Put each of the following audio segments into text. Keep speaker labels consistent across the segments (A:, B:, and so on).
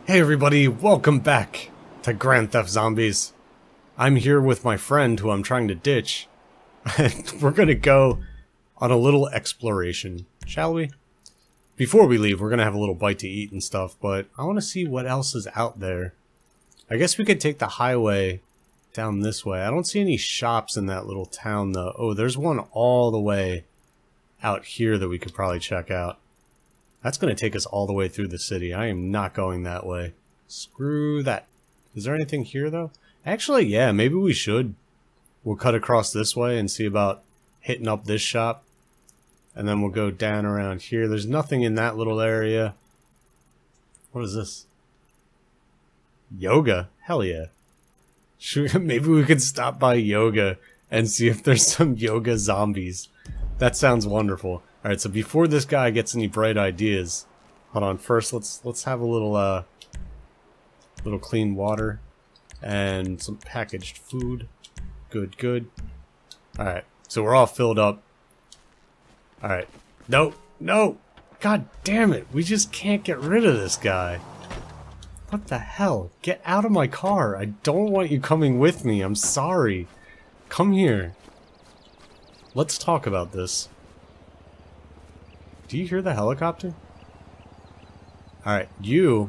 A: Hey everybody, welcome back to Grand Theft Zombies. I'm here with my friend who I'm trying to ditch, and we're gonna go on a little exploration, shall we? Before we leave, we're gonna have a little bite to eat and stuff, but I want to see what else is out there. I guess we could take the highway down this way. I don't see any shops in that little town though. Oh, there's one all the way out here that we could probably check out. That's going to take us all the way through the city. I am not going that way. Screw that. Is there anything here, though? Actually, yeah, maybe we should. We'll cut across this way and see about hitting up this shop. And then we'll go down around here. There's nothing in that little area. What is this? Yoga? Hell yeah. Maybe we could stop by Yoga and see if there's some Yoga zombies. That sounds wonderful. Alright, so before this guy gets any bright ideas, hold on, first let's have a little clean water and some packaged food. Good, good. Alright, so we're all filled up. Alright. No, no! God damn it, we just can't get rid of this guy. What the hell? Get out of my car. I don't want you coming with me. I'm sorry. Come here. Let's talk about this. Do you hear the helicopter? Alright, you...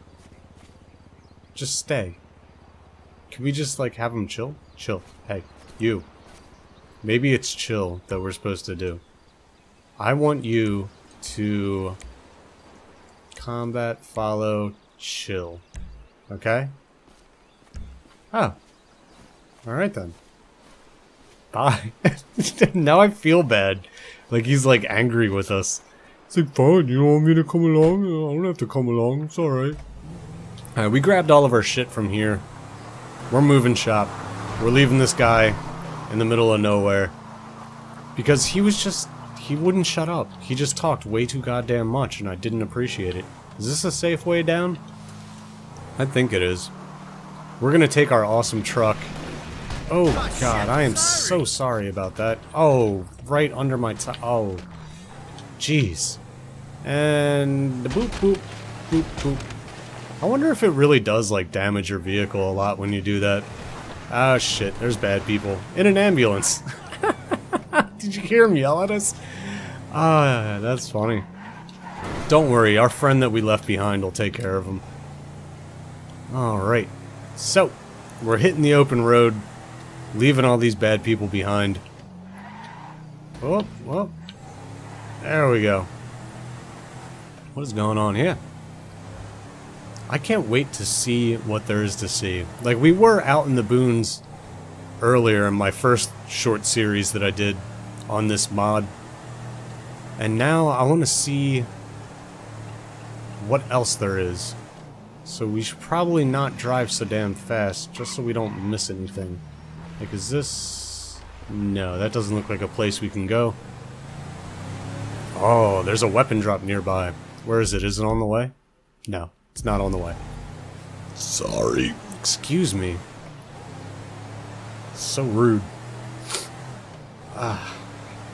A: just stay. Can we just, like, have him chill? Chill. Hey, you. Maybe it's chill that we're supposed to do. I want you to... combat, follow, chill. Okay? Oh. Alright then. Bye. Now I feel bad. Like he's, like, angry with us. It's like, fine, you don't want me to come along? I don't have to come along, it's alright. Alright, we grabbed all of our shit from here. We're moving shop. We're leaving this guy in the middle of nowhere. Because he was just... he wouldn't shut up. He just talked way too goddamn much, and I didn't appreciate it. Is this a safe way down? I think it is. We're gonna take our awesome truck. Oh god, I am so sorry about that. Oh, right under my oh. Jeez. And boop boop boop boop. I wonder if it really does like damage your vehicle a lot when you do that. Ah shit, there's bad people. In an ambulance. Did you hear him yell at us? Ah, that's funny. Don't worry, our friend that we left behind will take care of him. Alright. So, we're hitting the open road. Leaving all these bad people behind. Oh, well. There we go. What is going on here? I can't wait to see what there is to see. Like, we were out in the boons earlier in my first short series that I did on this mod. And now I want to see what else there is. So we should probably not drive so damn fast, just so we don't miss anything. Like, is this... no, that doesn't look like a place we can go. Oh, there's a weapon drop nearby. Where is it? Is it on the way? No, it's not on the way. Sorry. Excuse me. So rude. Ah.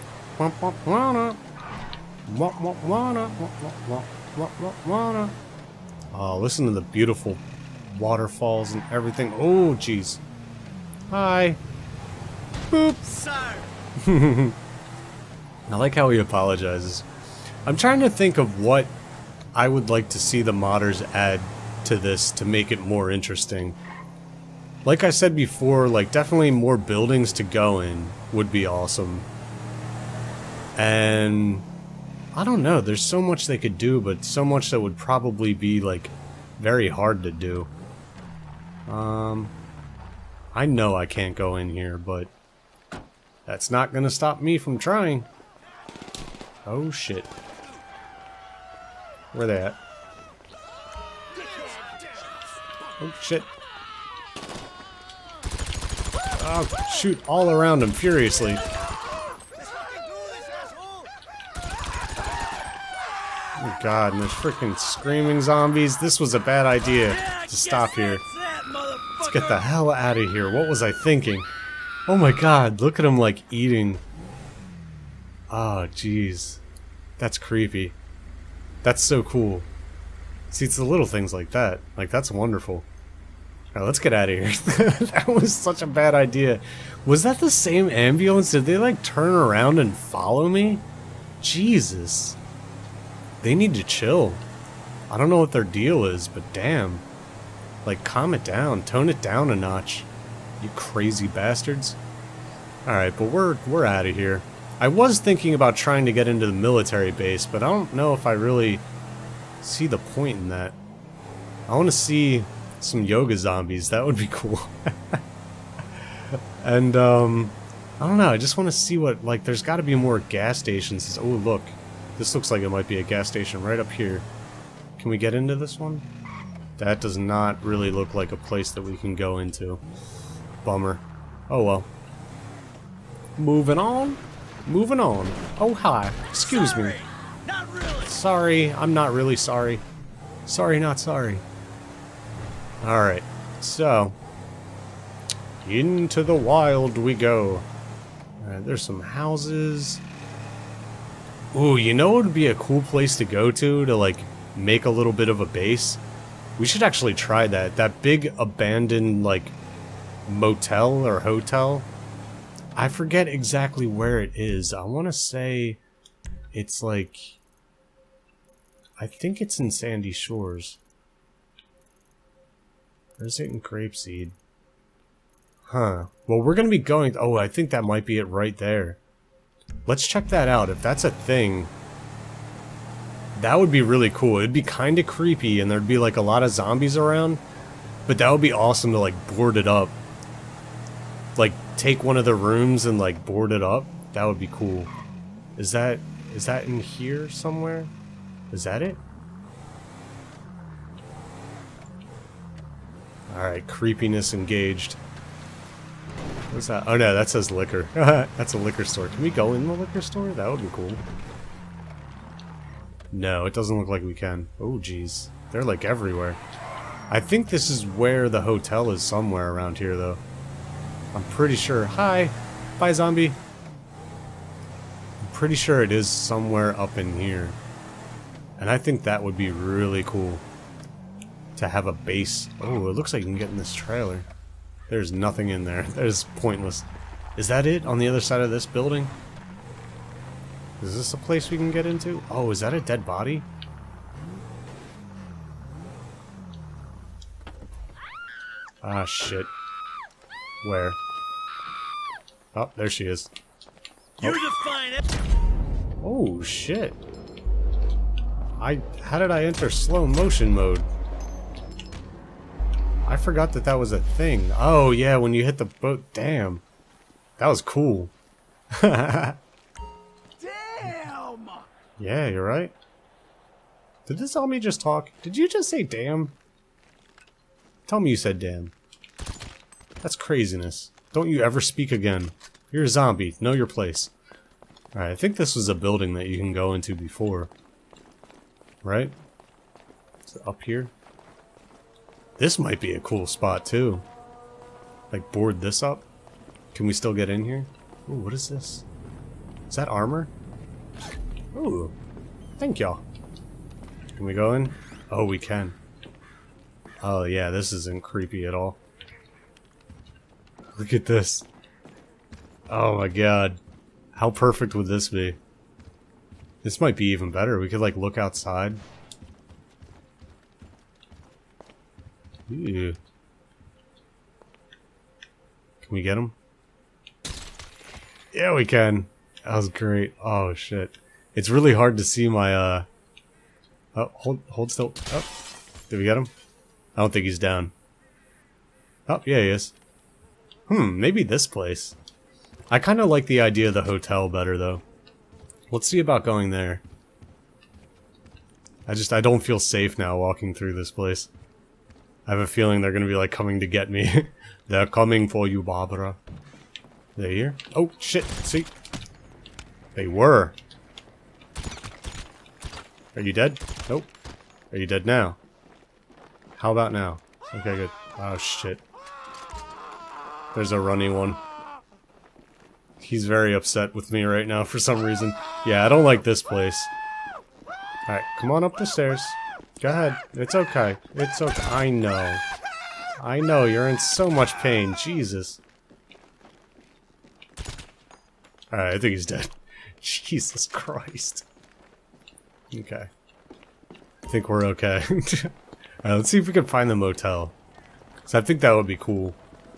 A: Oh, listen to the beautiful waterfalls and everything. Oh, jeez. Hi. Boop. Sir. I like how he apologizes. I'm trying to think of what I would like to see the modders add to this to make it more interesting. Like I said before, like definitely more buildings to go in would be awesome. And I don't know, there's so much they could do, but so much that would probably be like very hard to do. I know I can't go in here, but that's not gonna stop me from trying. Oh shit. Where they at? Oh shit. Oh shoot all around him furiously. Oh god, and there's freaking screaming zombies. This was a bad idea to stop here. Let's get the hell out of here. What was I thinking? Oh my god, look at him like eating. Oh jeez. That's creepy. That's so cool. See, it's the little things like that. Like, that's wonderful. Alright, let's get out of here. That was such a bad idea. Was that the same ambulance? Did they, like, turn around and follow me? Jesus. They need to chill. I don't know what their deal is, but damn. Like, calm it down. Tone it down a notch. You crazy bastards. Alright, but we're out of here. I was thinking about trying to get into the military base, but I don't know if I really see the point in that. I want to see some yoga zombies. That would be cool. And, I don't know. I just want to see what, like, there's got to be more gas stations. Oh, look. This looks like it might be a gas station right up here. Can we get into this one? That does not really look like a place that we can go into. Bummer. Oh, well. Moving on. Moving on. Oh, hi. Excuse me.
B: Not really.
A: Sorry, I'm not really sorry. Sorry, not sorry. Alright, so. Into the wild we go. Alright, there's some houses. Ooh, you know what would be a cool place to go to like, make a little bit of a base? We should actually try that. That big abandoned, like, motel or hotel. I forget exactly where it is. I want to say it's like... I think it's in Sandy Shores. Or is it in Grapeseed? Huh. Well, we're going to be going... Oh, I think that might be it right there. Let's check that out. If that's a thing, that would be really cool. It'd be kind of creepy, and there'd be, like, a lot of zombies around. But that would be awesome to, like, board it up. Like, take one of the rooms and, like, board it up. That would be cool. Is that in here somewhere? Is that it? Alright, creepiness engaged. What's that? Oh no, that says liquor. That's a liquor store. Can we go in the liquor store? That would be cool. No, it doesn't look like we can. Oh jeez. They're like everywhere. I think this is where the hotel is, somewhere around here though. I'm pretty sure. Hi! Bye, zombie! I'm pretty sure it is somewhere up in here. And I think that would be really cool. To have a base. Oh, it looks like you can get in this trailer. There's nothing in there. That is pointless. Is that it? On the other side of this building? Is this a place we can get into? Oh, is that a dead body? Ah, shit. Where? Oh, there she is.
B: You define it.
A: Oh, shit. How did I enter slow motion mode? I forgot that that was a thing. Oh, yeah, when you hit the boat. Damn. That was cool.
B: Damn!
A: Yeah, you're right. Did this zombie just talk? Did you just say damn? Tell me you said damn. That's craziness. Don't you ever speak again. You're a zombie. Know your place. Alright, I think this was a building that you can go into before. Right? Is it up here? This might be a cool spot, too. Like, board this up? Can we still get in here? Ooh, what is this? Is that armor? Ooh. Thank y'all. Can we go in? Oh, we can. Oh, yeah, this isn't creepy at all. Look at this. Oh my god. How perfect would this be? This might be even better. We could, like, look outside. Ew. Can we get him? Yeah, we can. That was great. Oh, shit. It's really hard to see my, Oh, hold still. Oh. Did we get him? I don't think he's down. Oh, yeah, he is. Maybe this place. I kind of like the idea of the hotel better, though. Let's see about going there. I don't feel safe now walking through this place. I have a feeling they're gonna be, like, coming to get me. They're coming for you, Barbara. They here? Oh, shit, see? They were. Are you dead? Nope. Are you dead now? How about now? Okay, good. Oh, shit. There's a runny one. He's very upset with me right now for some reason. Yeah, I don't like this place. Alright, come on up the stairs. Go ahead. It's okay. It's okay. I know. I know, you're in so much pain. Jesus. Alright, I think he's dead. Jesus Christ. Okay. I think we're okay. Alright, let's see if we can find the motel. Because I think that would be cool.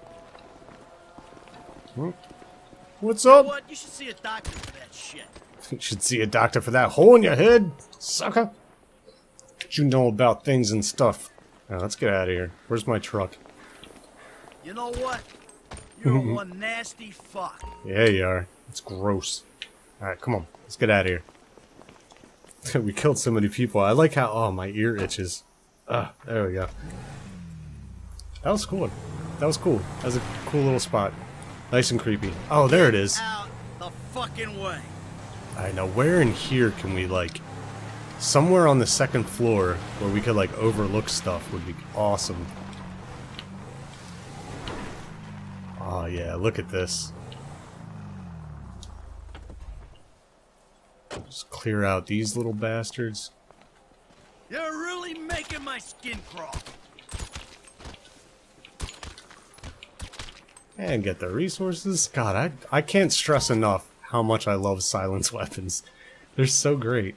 A: What's up?
B: What? You should see a doctor for that shit.
A: You should see a doctor for that hole in your head, sucker. What you know about things and stuff. Alright, let's get out of here. Where's my truck?
B: You know what? You're one nasty fuck.
A: Yeah, you are. It's gross. Alright, come on. Let's get out of here. We killed so many people. I like how... Oh, my ear itches. There we go. That was cool. That was cool. That was a cool little spot. Nice and creepy. Oh, there it is.
B: Out the fucking way.
A: Alright, now where in here can we, like... Somewhere on the second floor where we could, like, overlook stuff would be awesome. Oh, yeah, look at this. Just clear out these little bastards.
B: You're really making my skin crawl.
A: And get the resources. God, I can't stress enough how much I love silence weapons. They're so great.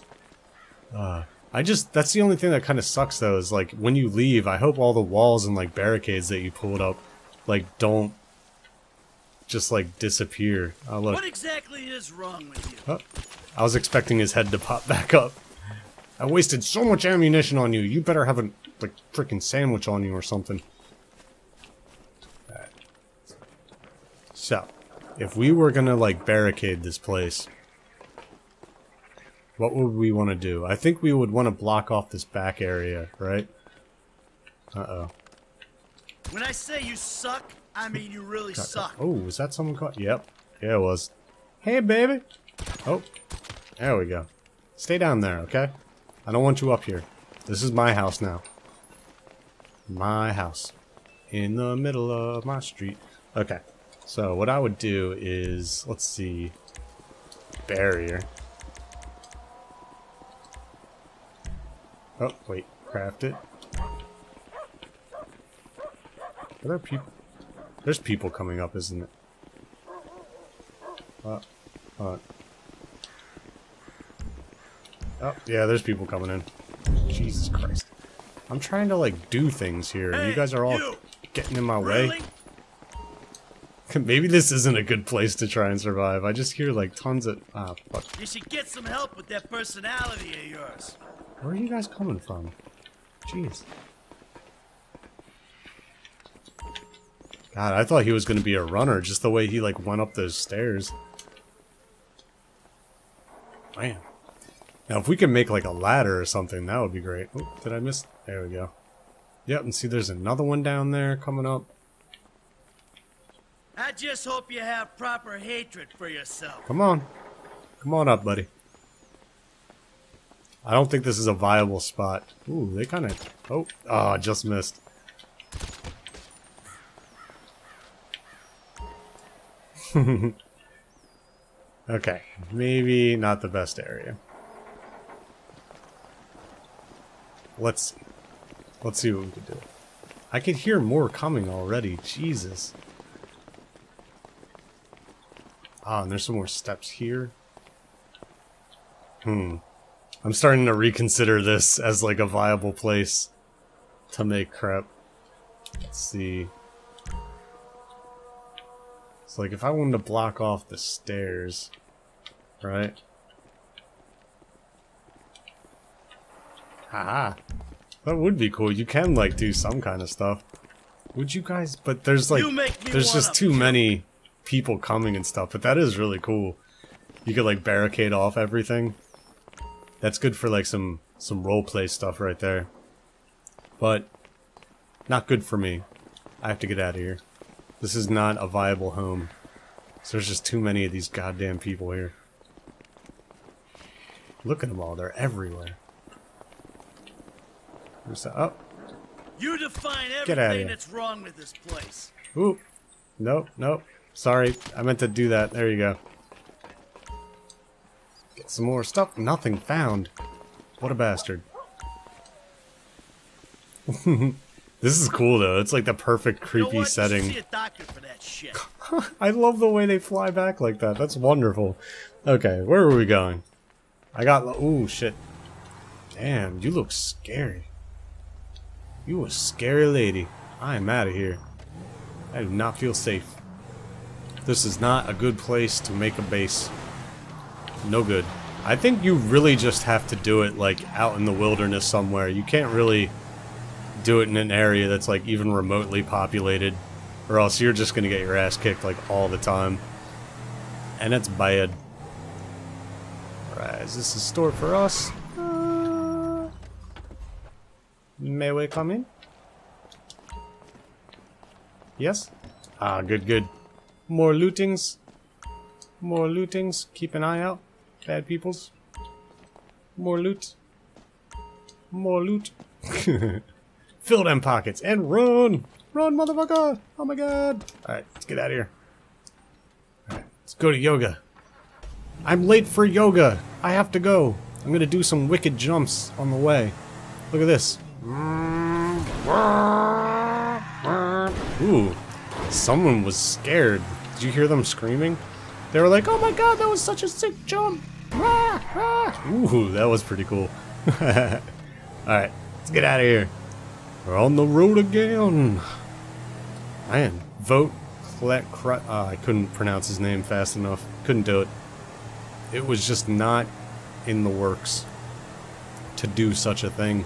A: That's the only thing that kind of sucks though, is like, when you leave, I hope all the walls and like barricades that you pulled up, like, don't just like disappear. Oh, look.
B: What exactly is wrong with you?
A: Oh, I was expecting his head to pop back up. I wasted so much ammunition on you. You better have a like freaking sandwich on you or something. Alright. So, if we were gonna like barricade this place, what would we want to do? I think we would want to block off this back area, right? Uh-oh.
B: When I say you suck, I mean you really suck.
A: Oh, was that someone caught? Yep. Yeah, it was. Hey, baby. Oh, there we go. Stay down there, okay? I don't want you up here. This is my house now. My house. In the middle of my street. Okay. So, what I would do is, let's see. Barrier. Oh, wait. Craft it. Are there people? There's people coming up, isn't it? Oh, yeah, there's people coming in. Jesus Christ. I'm trying to, like, do things here, and you guys are all getting in my way. Maybe this isn't a good place to try and survive. I just hear, like, tons of... Ah, fuck.
B: You should get some help with that personality of yours.
A: Where are you guys coming from? Jeez. God, I thought he was going to be a runner, just the way he, like, went up those stairs. Man. Now, if we can make, like, a ladder or something, that would be great. Oh, did I miss? There we go. Yep, and see, there's another one down there coming up.
B: I just hope you have proper hatred for yourself.
A: Come on. Come on up, buddy. I don't think this is a viable spot. Ooh, they kind of... Oh, I just missed. Okay, maybe not the best area. Let's see. Let's see what we can do. I could hear more coming already. Jesus. Ah, and there's some more steps here. I'm starting to reconsider this as like a viable place to make crap. Let's see. It's like if I wanted to block off the stairs, right? Haha. That would be cool. You can like do some kind of stuff. Would you guys? But there's like, there's just too many people coming and stuff. But that is really cool. You could like barricade off everything. That's good for like some roleplay stuff right there. But not good for me. I have to get out of here. This is not a viable home. So there's just too many of these goddamn people here. Look at them all. They're everywhere. Where's that? Oh.
B: You define
A: Get out of
B: everything
A: here.
B: that's wrong with this place.
A: Ooh. Nope, nope. Sorry. I meant to do that. There you go. Get some more stuff. Nothing found. What a bastard. This is cool though. It's like the perfect
B: You know
A: creepy
B: what? You should
A: setting.
B: see a doctor for that shit.
A: I love the way they fly back like that. That's wonderful. Okay, where are we going? I got... Ooh, shit. Damn, you look scary. You a scary lady. I am out of here. I do not feel safe. This is not a good place to make a base. No good. I think you really just have to do it, like, out in the wilderness somewhere. You can't really do it in an area that's, like, even remotely populated. Or else you're just gonna get your ass kicked, like, all the time. And it's bad. Alright, is this a store for us? May we come in? Yes? Ah, good, good. More lootings. More lootings. Keep an eye out. Bad peoples. More loot. More loot. Fill them pockets and run! Run, motherfucker! Oh my god! Alright, let's get out of here. Alright, let's go to yoga. I'm late for yoga! I have to go! I'm gonna do some wicked jumps on the way. Look at this. Ooh. Someone was scared. Did you hear them screaming? They were like, oh my god, that was such a sick jump! Ooh, that was pretty cool. Alright, let's get out of here. We're on the road again. Man, vote I couldn't pronounce his name fast enough. Couldn't do it. It was just not in the works to do such a thing.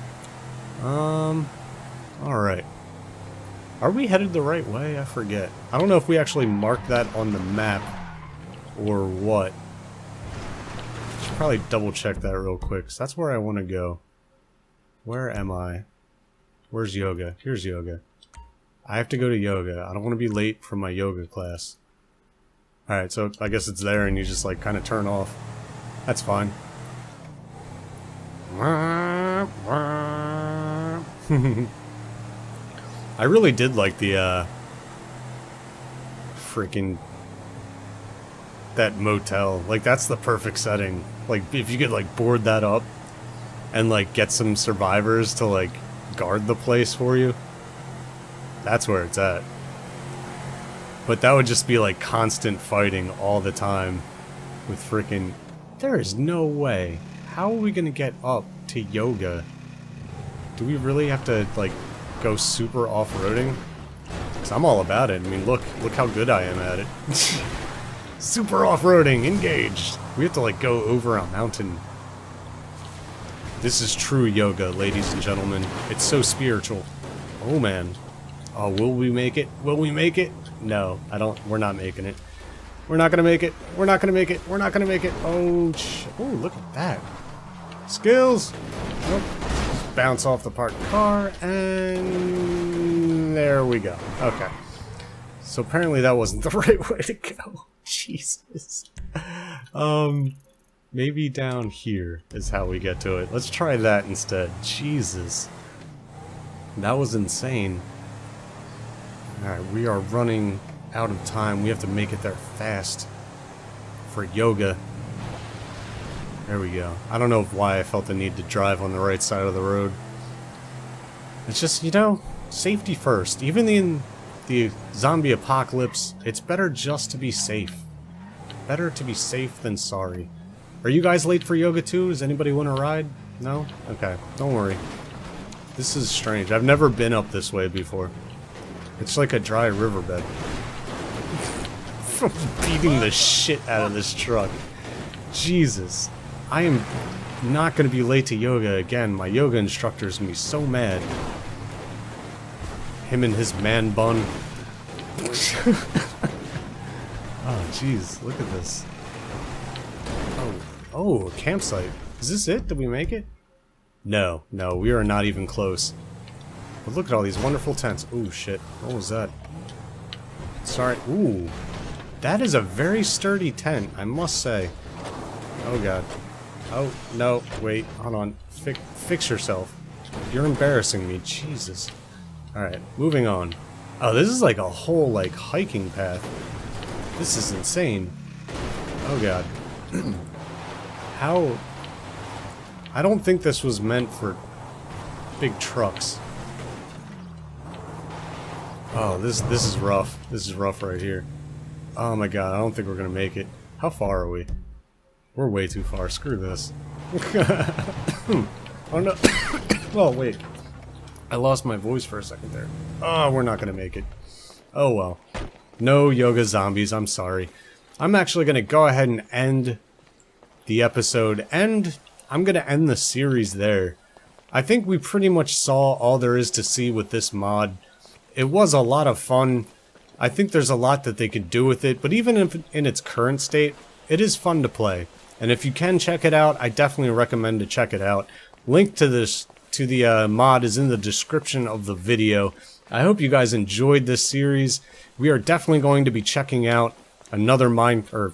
A: Alright. Are we headed the right way? I forget. I don't know if we actually marked that on the map or what. Should probably double check that real quick, 'cause that's where I want to go. Where am I? Where's yoga? Here's yoga. I have to go to yoga. I don't want to be late for my yoga class. Alright, so I guess it's there and you just like kind of turn off. That's fine. I really did like the freaking that motel. Like that's the perfect setting. Like if you could like board that up and like get some survivors to like guard the place for you. That's where it's at. But that would just be like constant fighting all the time with freaking... There is no way. How are we gonna get up to yoga? Do we really have to like go super off-roading? Because I'm all about it. I mean, look how good I am at it. Super off-roading, engaged. We have to like go over a mountain. This is true yoga, ladies and gentlemen. It's so spiritual. Oh man. Oh, will we make it? Will we make it? No, I don't. We're not making it. We're not gonna make it. We're not gonna make it. We're not gonna make it. Oh, oh, look at that. Skills. Nope. Just bounce off the parked car, and there we go. Okay. So apparently that wasn't the right way to go. Jesus. Maybe down here is how we get to it. Let's try that instead. Jesus. That was insane. Alright, we are running out of time. We have to make it there fast for yoga. There we go. I don't know why I felt the need to drive on the right side of the road. It's just, you know, safety first. Even in the zombie apocalypse, it's better just to be safe. Better to be safe than sorry. Are you guys late for yoga too? Does anybody want to ride? No? Okay, don't worry. This is strange. I've never been up this way before. It's like a dry riverbed. From beating the shit out of this truck. Jesus. I am not going to be late to yoga again. My yoga instructor's going to be so mad. Him and his man bun. Oh, jeez. Look at this. Oh, a campsite. Is this it? Did we make it? No, no, we are not even close. But look at all these wonderful tents. Ooh, shit. What was that? Sorry. Ooh. That is a very sturdy tent, I must say. Oh, God. Oh, no. Wait. Hold on. Fix yourself. You're embarrassing me. Jesus. Alright. Moving on. Oh, this is like a whole, like, hiking path. This is insane. Oh, God. How... I don't think this was meant for big trucks. Oh, this is rough. This is rough right here. Oh my god, I don't think we're gonna make it. How far are we? We're way too far. Screw this. Oh no. Oh, wait. I lost my voice for a second there. Oh, we're not gonna make it. Oh well. No yoga zombies, I'm sorry. I'm actually gonna go ahead and end the episode, and I'm gonna end the series there. I think we pretty much saw all there is to see with this mod. It was a lot of fun. I think there's a lot that they could do with it, but even if in its current state, it is fun to play. And if you can check it out, I definitely recommend to check it out. Link to the mod is in the description of the video. I hope you guys enjoyed this series. We are definitely going to be checking out another another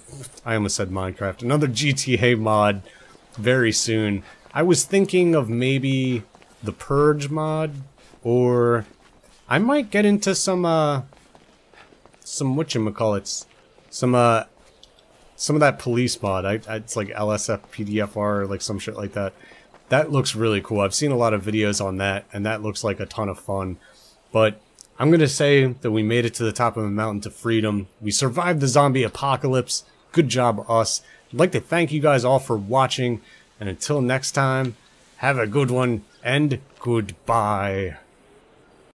A: GTA mod very soon. I was thinking of maybe the Purge mod, or I might get into some whatchamacallits, some of that police mod. It's like LSF PDFR or like some shit like that. That looks really cool. I've seen a lot of videos on that, and that looks like a ton of fun. But I'm gonna say that we made it to the top of the mountain to freedom. We survived the zombie apocalypse. Good job, us. I'd like to thank you guys all for watching, and until next time, have a good one, and goodbye.